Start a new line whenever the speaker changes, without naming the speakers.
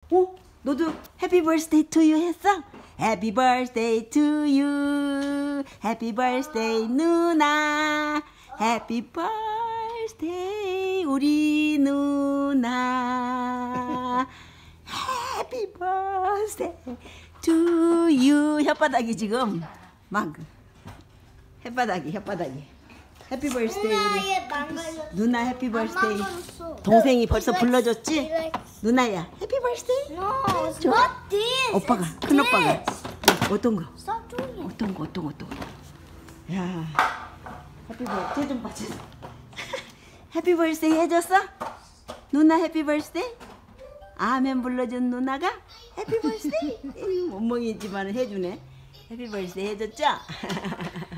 너도 해피 버스데이 투 유 했어? 해피 버스데이 투 유. 해피 버스데이 누나. 해피 버스데이 우리 누나. 해피 버스데이 투 유. 혓바닥이 지금 막 혓바닥이 해피 버스데이 우리 누나. 해피 버스데이. 동생이 벌써 불러줬지? 누나야 해피 버스데이.
No, it's not this.
오빠가
It's
큰 오빠가
this.
어떤 거?
Stop doing it.
어떤 거? 야 해피 버스데이 좀 봐. 해피 버스데이 해줬어? 누나 해피 버스데이? 아멘 불러준 누나가 해피 버스데이. 몸멍이지만 해주네. 해피 버스데이 해줬죠?